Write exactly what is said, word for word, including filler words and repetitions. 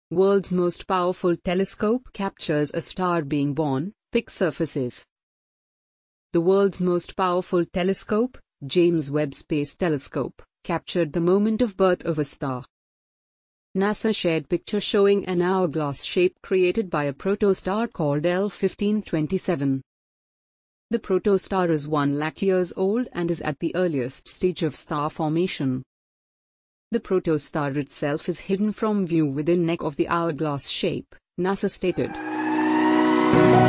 World's most powerful telescope captures a star being born. Pick surfaces. The world's most powerful telescope, James Webb Space Telescope, captured the moment of birth of a star. NASA shared picture showing an hourglass shape created by a protostar called L fifteen twenty-seven. The protostar is one lakh years old and is at the earliest stage of star formation. The protostar itself is hidden from view within neck of the hourglass shape, NASA stated.